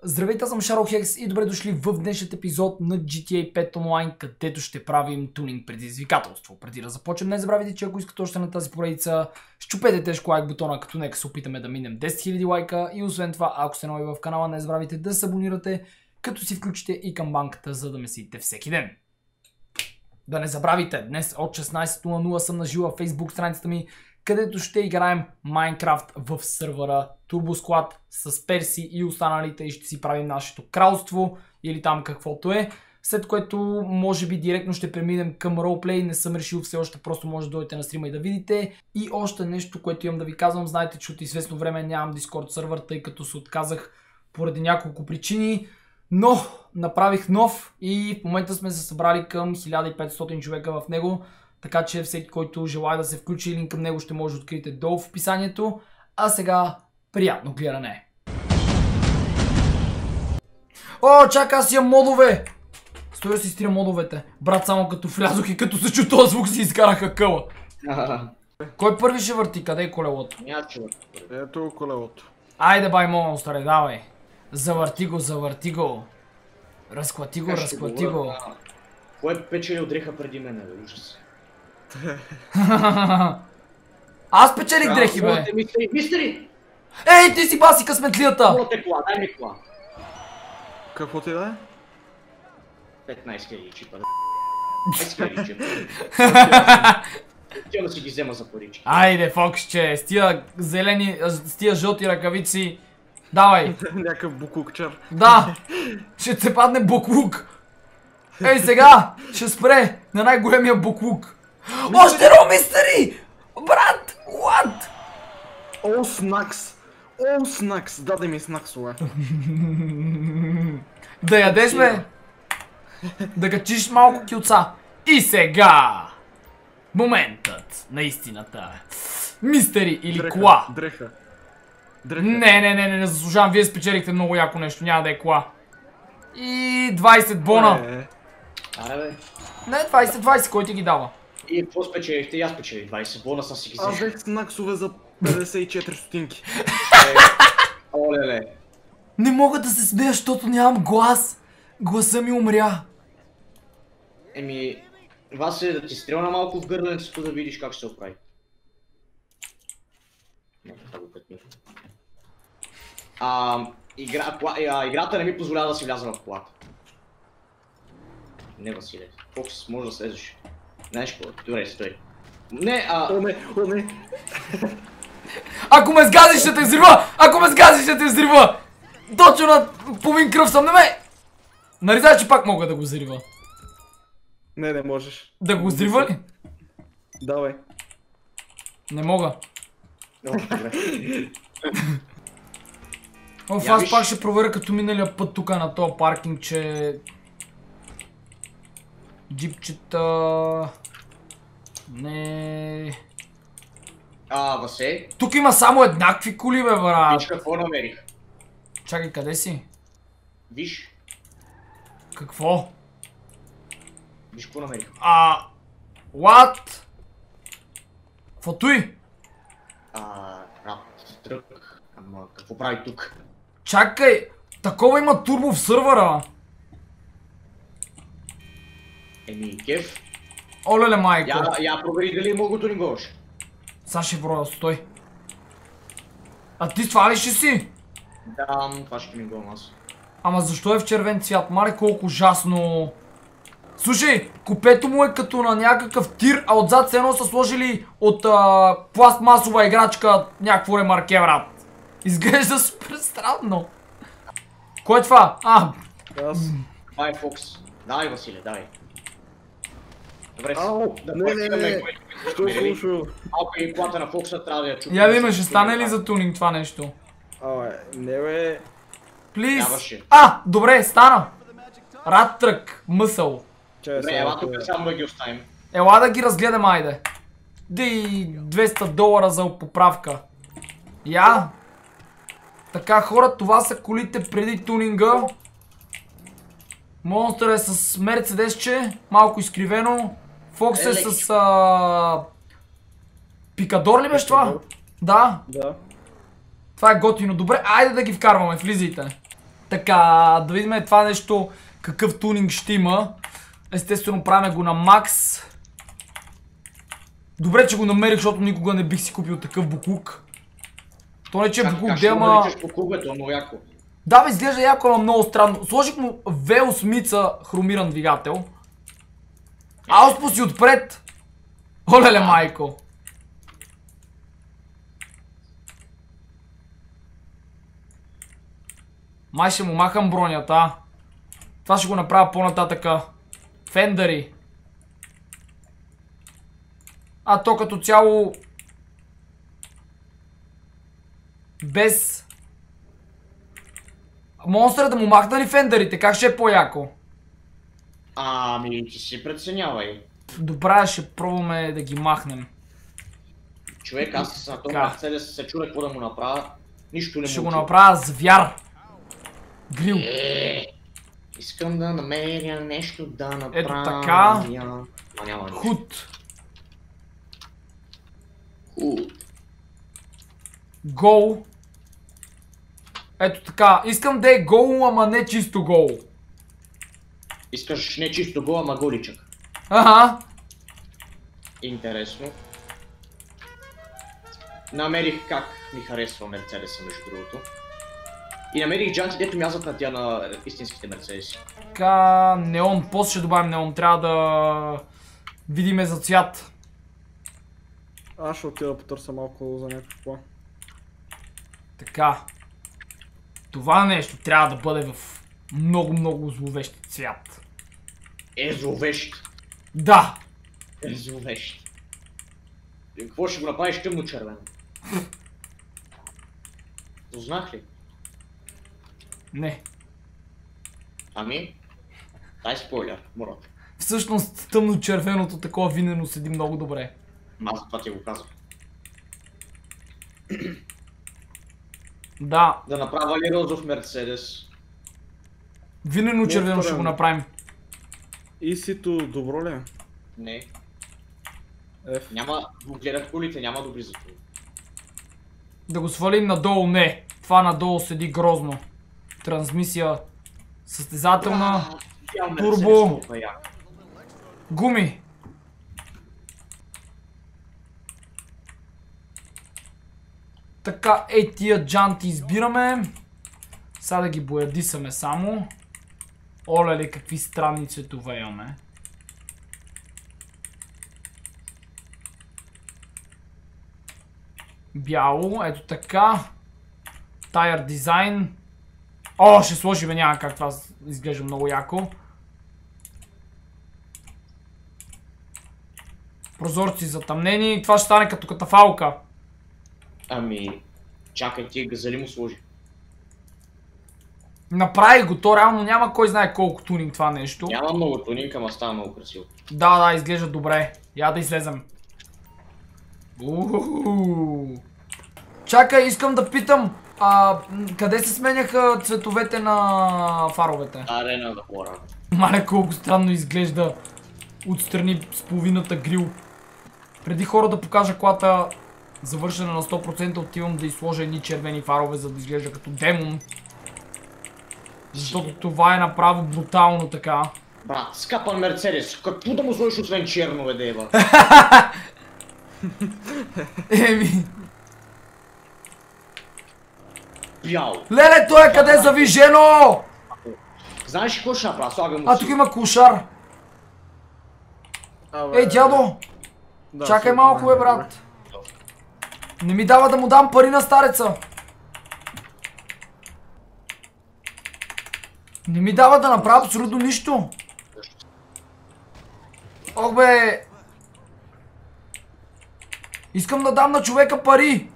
Здравейте, аз съм Шарлхекс и добре дошли в днешният епизод на GTA 5 Online, където ще правим тунинг предизвикателство. Преди да започнем, не забравяйте, че ако искате още на тази поредица, щупете тежко лайк бутона, като нека се опитаме да минем 10 000 лайка. И освен това, ако сте нови в канала, не забравяйте да се абонирате, като си включите и камбанката, за да ме следите всеки ден. Да не забравяйте, днес от 16:00 съм на жива Facebook страницата ми, където ще играем Майнкрафт в сървъра TurboSquad с Перси и останалите и ще си правим нашето кралство или там каквото е. След което може би директно ще преминем към ролплей, не съм решил все още, просто може да дойдете на стрима и да видите. И още нещо, което имам да ви казвам, знаете, че от известно време нямам Discord сървър, тъй като се отказах поради няколко причини. Но направих нов и в момента сме се събрали към 1500 човека в него. Така че всеки, който желая да се включи, линк към него ще може да откриете долу в описанието. А сега, приятно гледане! О, чакай, аз имам модове! Стой да си изтрия модовете. Брат, само като влязох и като се чу този звук си изкараха къла. Кой първи ще върти? Къде е колелото? Ето колелото. Айде бай монстре, давай. Завърти го, завърти го. Разклати го, разклати го. Кой печели от дреха преди мен, бе? Ужас. Аз печелих дрехи, бе! Мистери! Ей, ти си баси късметлията! Моля те кола, дай ми кола. Какво ти да е? 15 000 чипа. 10 000 чипа. Тя да си ги взема за парички. Айде, Фоксче, с тия зелени, с тия жълти ръкавици. Давай! Някакъв буклукчар. Да! Ще се падне буклук! Ей, сега! Ще спре на най-големия буклук! Още едно мистери! Брат! What? О, снакс! О, снакс! Даде ми снаксове. Да ядеш, бе! Да качиш малко килца. И сега! Моментът на истината. Мистери или кола. Дреха. Не заслужавам. Вие спечелихте много яко нещо. Няма да е кола. И 20 бона. Аре, бе. Не, 20, кой ти ги дава? И какво спечелихте? И аз спечелих 20 бона, са си ги взема. Аз взех снаксове за 54 стотинки. Оле-ле. Не мога да се смея, защото нямам глас. Гласа ми умря. Еми, Васе, да ти стрелна малко в гърленцето да видиш как ще се оправи. Не, това го пътни. Играта не ми позволява да си вляза в колата. Не, Василе. Фокс, може да слезеш. Знаеш какво? Добре, стой. Не, О, не. Ако ме сгазиш, ще те взрива! Ако ме сгазиш, ще те взрива! Точно на половин кръв съм, не ме! Нали знаеш, че пак мога да го взрива? Не можеш. Да го взрива ли? Давай. Не мога. добре. Аз пак ще проверя като миналия път тук на този паркинг, че... Джипчета... Не... Васе. Тук има само еднакви коли, бе, брат. Виж какво намерих. Чакай, къде си? Виж. Какво? Виж какво намерих. What? Какво той? Трък. Ама какво прави тук? Чакай! Такова има турбо в сървъра! Еми, кеф. Олеле, майко! Я провери дали мога да ни гош. Са ще броя, стой. А ти с това ли ще си? Да, това ще ми го аз. Ама защо е в червен цвят? Маре колко ужасно. Слушай, купето му е като на някакъв тир, а отзад се едно са сложили от пластмасова играчка някакво ремарке, брат. Изглежда супер странно. Кой е това? Аз. Това е Фокс. Давай, Василе, давай. Добре, Не. Що е слушал? Малко и колата на Фокса трябва да я чупим. Я видим, ще стане ли за тунинг това нещо? Не бе. Плиз. Добре, стана. Рад трък, мъсъл. Добре, ела тук само да ги оставим. Ела да ги разгледам, айде. Ди $200 за поправка. Я. Така, хора, това са колите преди тунинга. Монстър е с мерцедесче, малко изкривено. Фокс е с пикадор ли беше това? Да. Да. Това е готино. Добре, айде да ги вкарваме, влизайте. Така, да видим това нещо, какъв тунинг ще има. Естествено правим го на макс. Добре, че го намерих, защото никога не бих си купил такъв буклук. То не че е буклук, де ама... Да, бе, изглежда яко, ама много странно. Сложих му V8 хромиран двигател. Ауспуси отпред! Олеле, майко! Май ще му махам бронята. Това ще го направя по-нататъка. Фендъри. А то като цяло... Без... Монстър да му махна ли фендърите? Как ще е по-яко? Ами, ти си преценявай. Добре, ще пробваме да ги махнем. Човек, аз на този Мерцедес се чудя какво да му направя. Нищо не ще му го направя звяр. Грил. Искам да намеря нещо да направя. Ето така. Няма Худ. Худ. Гол. Ето така. Искам да е гол, ама не чисто гол. Искаш не чисто гол, ама голичък. Ага. Интересно. Намерих как ми харесва Мерцедеса, между другото. И намерих джанти, дето мязат на тя на истинските Мерцедеси. Така, неон. После ще добавим неон. Трябва да видиме за цвят. Аз ще отида да потърся малко за някакво. Така. Това нещо трябва да бъде в много зловещ цвят. Зловещ. Да. Зловещ. И какво ще го направиш тъмно червено? Познах ли? Не. Ами? Дай спойлер, морат. Всъщност тъмно червеното такова винено седи много добре. Аз това ти го казвам. Да. Да направя ли розов Мерцедес? Винено червено ще го направим. И сито добро ли е? Не. F. Няма, гледат колите, няма добри за това. Да го свалим надолу, не. Това надолу седи грозно. Трансмисия състезателна. Турбо. Гуми. Така, тия джанти избираме. Сега да ги боядисаме само. Оле, какви странни цветове имаме. Бяло, ето така. Тайър дизайн. О, ще сложим, няма как, това изглежда много яко. Прозорци затъмнени, това ще стане като катафалка. Ами, чакай, ти газали му сложи. Направи го, то реално няма кой знае колко тунинг това нещо. Няма много тунинг, ама става много красиво. Да, изглежда добре. Я да излезем. Чакай, искам да питам, къде се сменяха цветовете на фаровете? Арена да хора. Мале, колко странно изглежда отстрани с половината грил. Преди хора да покажа колата завършена на 100%, отивам да изложа едни червени фарове, за да изглежда като демон. Защото това е направо брутално така. Брат, скапан Мерцедес, какво да му сложиш освен черно, бе, дева? Еми... Бял. Леле, той е къде завижено! Знаеш ли какво ще направя? Слагам му Тук има кошар. Ей, дядо! Чакай малко, бе, брат. Не ми дава да му дам пари на стареца. Не ми дава да направя абсолютно нищо. Ох, бе. Искам да дам на човека пари.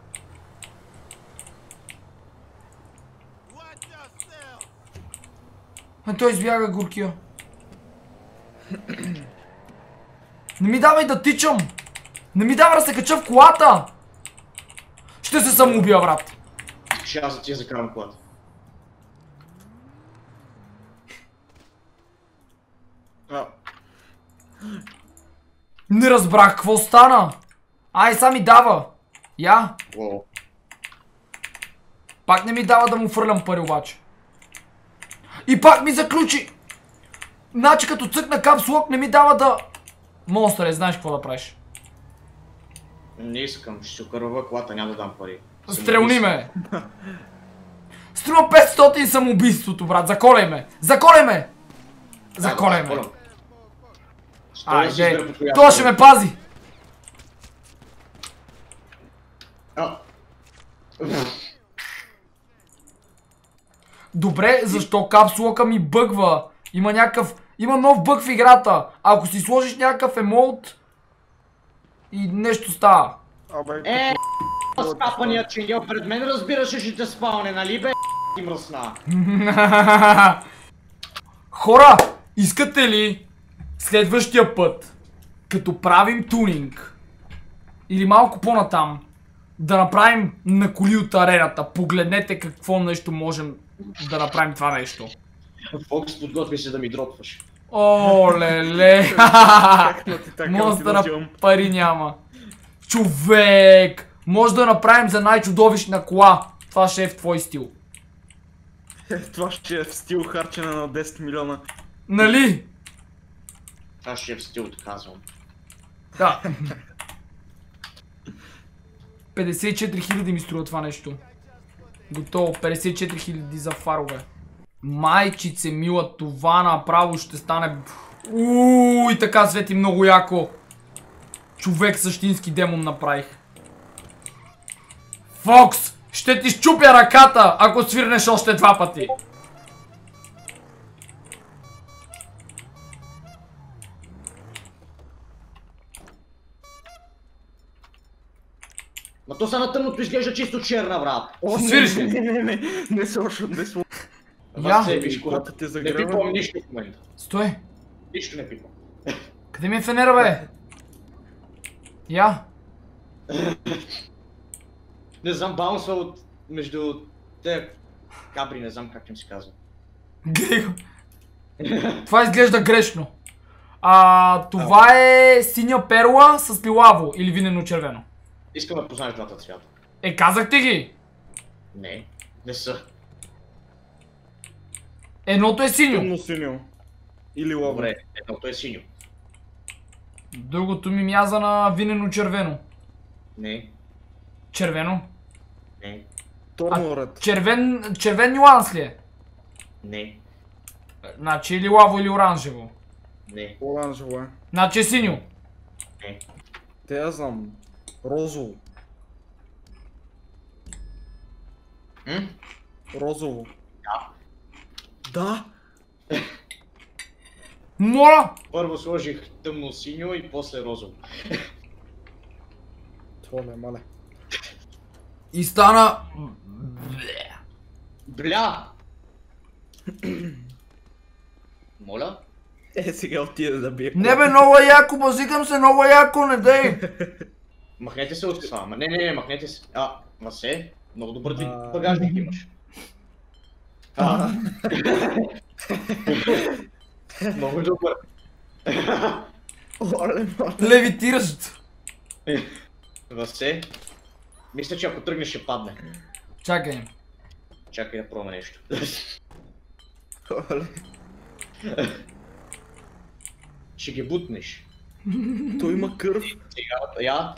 Той избяга горкия. Не ми давай да тичам. Не ми дава да се кача в колата. Ще се самоубия, брат. Ще аз да ти я закарам колата. Не разбрах какво стана. Ай, са ми дава. Я. Пак не ми дава да му фърлям пари обаче. И пак ми заключи! Значи като цъкна капслок не ми дава да... Монстър, знаеш какво да правиш? Не искам, ще си окървава колата, няма да дам пари. Стрелни ме! Струва 500 самоубийството, брат, заколяй ме! Заколяй ме! Заколяй ме! Айде, той ще ме пази! Добре, защо капсулъка ми бъгва? Има нов бъг в играта. Ако си сложиш някакъв емоут и нещо става. Скапаният чингел пред мен разбираше, ще те спалне, нали бе, ти мръсна? Хора, искате ли следващия път, като правим тунинг, или малко по-натам, да направим на коли от арената? Погледнете какво нещо можем да направим това нещо. Фокс, подготви се да ми дропваш. О, леле! Монстъра пари няма. Човек! Може да направим за най-чудовищна кола. Това ще е в твой стил. Това ще е в стил харчена на 10 милиона. Нали? Това ще е в стил, казвам. Да. 54 000 ми струва това нещо. Готово, 54 000 за фарове. Майчице мила, това направо ще стане... И така свети много яко. Човек, същински демон направих. Фокс, ще ти щупя ръката, ако свирнеш още 2 пъти. Ма то са на тъмното изглежда чисто черна, брат. Свириш ли? Не слушам, не слушам. Я. Колата те Не загрева. пипам нищо в момента. Стой. Нищо не пипам. Къде ми е фенера, бе? Я. Не знам, баунсва от между те кабри, не знам как им се казва. Грего. Това изглежда грешно. Това е синя перла с пилаво или винено червено. Искам да познаеш двата цвята. Казах ти ги. Не, не са. Едното е синьо. Тъмно синьо. Или лаво. Добре, едното е синьо. Другото ми мяза на винено червено. Не, Червено? не, Торно ред. Червен нюанс ли е? не, Значи или лаво или оранжево. не, Оранжево е. Значи е синьо. не. Те я знам. Розово. Розово. Да. Да? Моля! Първо сложих тъмно синьо и после розово. Толе, мале. И стана... Бля! Моля? Сега отида да бие. Не бе, много е яко, базикам се, много е яко, не дей! Махнете се от това. Не, махнете се. Васе, много добър багажник имаш. Много добър. Оле, мале. Левитиращ. Васе, мисля, че ако тръгнеш ще падне. Чакай. Чакай да пробваме нещо. Оле. Ще ги бутнеш. Той има кърв. Сега, я.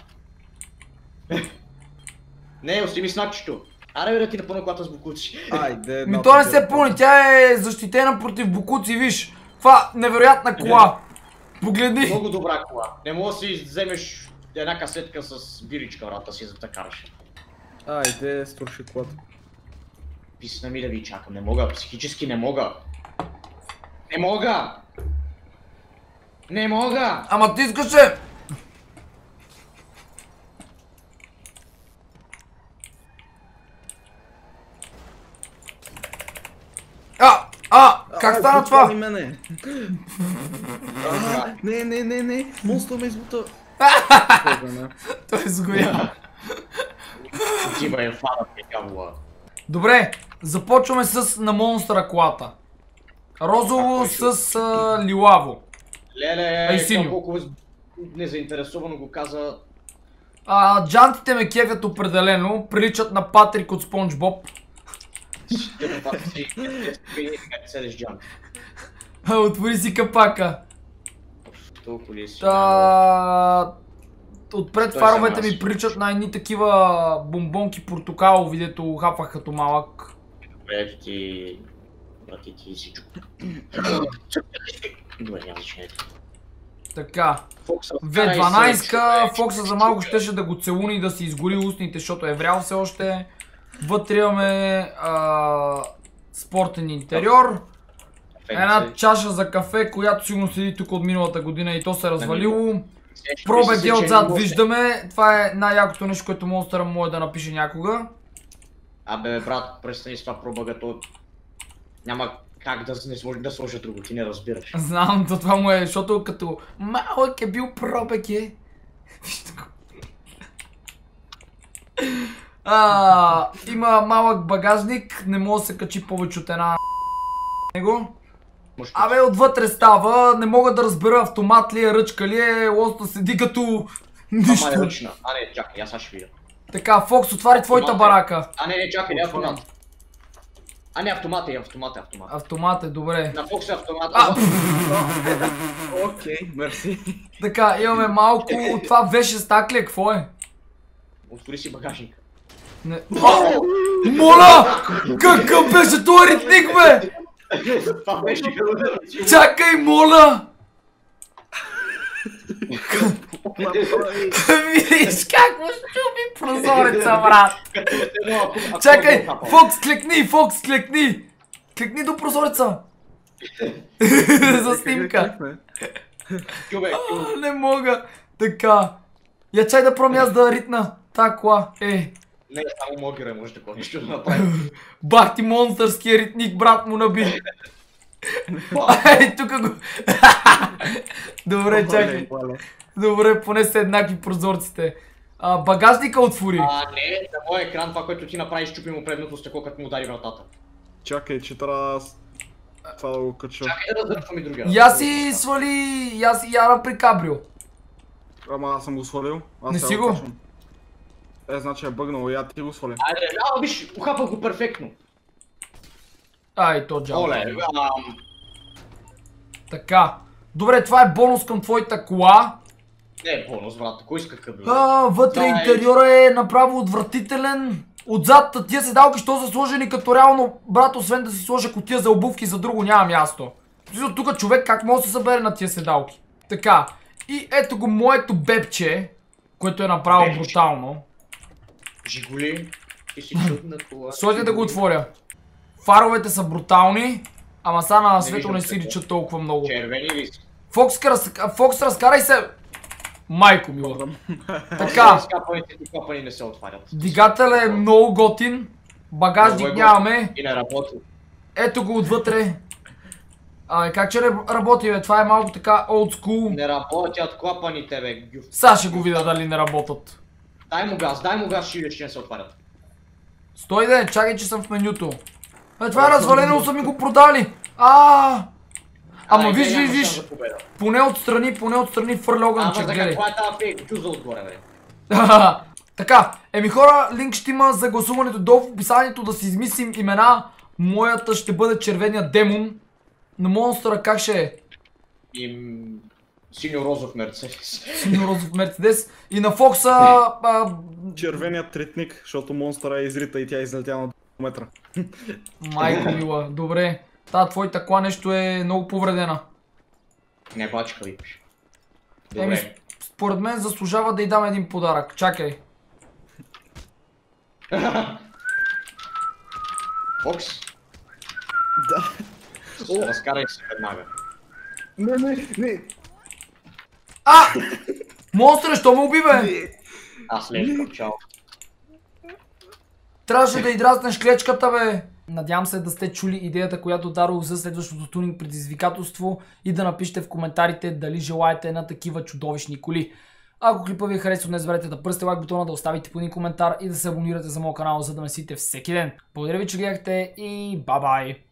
Не, остави ми снакчето. Аре бе да ти напълна колата с букуци. Айде, Ми то не се пълни, тя е защитена против букуци, виж. Това невероятна кола. Погледни. Много добра кола. Не мога да си вземеш една касетка с биричка, брата си, за да караш. Айде, струши колата. Писна ми да ви чакам, не мога, психически не мога. Не мога! Не мога! Ама ти искаше. Как стана това? Не. Монстър ме избута. Той сгоря. Тима е фана пекавла. Добре, започваме с на монстъра колата. Розово с лилаво. Леле, колко незаинтересовано го каза. Джантите ме кефят определено, приличат на Патрик от Спонж Боб. Седеш джам. Отвори си капака. Толкова ли си? Отпред Той фаровете съм ми аз. приличат на едни такива бомбонки портокалови, дето хапвах като малък. Добре, ето ти... Брати ти си чук. Добре, няма значение. Така. Фокса, В12-ка, Фокса за малко щеше да го целуни и да си изгори устните, защото е врял все още. Вътре имаме спортен интериор. Една чаша за кафе, която сигурно седи тук от миналата година и то се е развалило. Пробеги отзад виждаме. Това е най-якото нещо, което монстъра може да напише някога. Абе, брат, престани с това пробъгато. Няма как да сложа друго, ти не разбираш. Знам, то това му е, защото като малък е бил пробеги. Вижте го. Има малък багажник, не може да се качи повече от една него. Абе, отвътре става, не мога да разбера автомат ли е, ръчка ли е, лоста седи като нищо. Ама е ръчна. Не, чакай, аз ще видя. Така, Фокс, отвари твоята барака. Не, чакай, не е автомат. Не, автомат е. Автомат е, добре. На Фокс е автомат. Окей, мерси. Така, имаме малко, това веше стакли, какво е? Отвори си багажник. Не. Моля! Какъв беше този ритник, бе? Това беше Чакай, моля! Видиш как му щуби прозореца, брат! Чакай! Фокс, клекни! Клекни до прозореца! За снимка! Не мога! Така! Я чай да пробвам аз да ритна та кола, Не, само Могера може такова нещо да направи. Бах ти монстърския ритник, брат му наби! Тука го... Добре, чакай. Добре, поне са еднакви прозорците. Багажника отвори. Не, на моя екран това, което ти направиш, чупи му предното стекло, като му удари вратата. Чакай, че трябва това да го кача. Чакай да раздърпвам и другия. Я си свали, я си яра при кабрио. Ама аз съм го свалил. Не си го? Значи е бъгнало, я ти го свали. Айде, виж, ухапах го перфектно. То джал. Оле, Така. Добре, това е бонус към твоята кола. не е бонус, брат, кой иска къбил? Вътре интериора е направо отвратителен. Отзад тия седалки, що са сложени като реално, брат, освен да си сложа кутия за обувки, за друго няма място. Тук човек как може да се събере на тия седалки? Така. И ето го моето бебче, което е направо брутално. Жигули, ти си чудна кола. Слойте да го отворя. Фаровете са брутални, ама са на светло не си личат толкова много. Червени ли са? Фокс, разкарай се! Майко мила. Така. Капани не се отварят. Двигател е много готин. Багажник нямаме. И не работи. Ето го отвътре. Как че работи, бе? Това е малко така old school. Не работят клапаните, бе, гюф. Сега ще го видя дали не работят. Дай му газ, ще видиш, че не се отварят. Стой де, чакай, че съм в менюто. Това е развалено, са ми го продали. Ама виж. Поне отстрани фърля огънче, гледай. Това е тази фейк кюза отгоре, бе. Така, хора, линк ще има за гласуването долу в описанието, да си измислим имена. Моята ще бъде червения демон. На монстъра как ще е? Синьо-розов мерцедес. Синьо-розов мерцедес. И на Фокса... червеният тритник, защото монстъра изрита и тя излетя на 2 метра. Майко мила, добре. Твоята кола нещо е много повредена. Не бачка викаш. Според мен заслужава да й дам един подарък. Чакай. Фокс? Да. Разкарай се веднага. Не. Монстър, що ме уби, бе? Аз лежкам, чао. Трябваше да израснеш клечката, бе. Надявам се да сте чули идеята, която дадох за следващото тунинг предизвикателство и да напишете в коментарите дали желаете на такива чудовищни коли. Ако клипа ви е харесал, не забравяйте да пръсте лайк бутона, да оставите по един коментар и да се абонирате за моят канал, за да ме следите всеки ден. Благодаря ви, че гледахте и бай-бай!